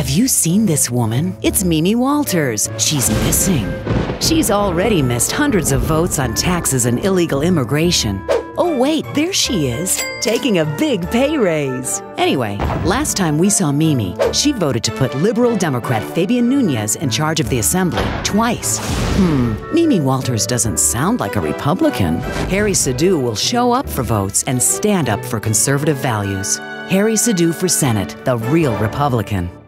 Have you seen this woman? It's Mimi Walters. She's missing. She's already missed hundreds of votes on taxes and illegal immigration. Oh wait, there she is, taking a big pay raise. Anyway, last time we saw Mimi, she voted to put liberal Democrat Fabian Nunez in charge of the assembly twice. Mimi Walters doesn't sound like a Republican. Harry Sidhu will show up for votes and stand up for conservative values. Harry Sidhu for Senate, the real Republican.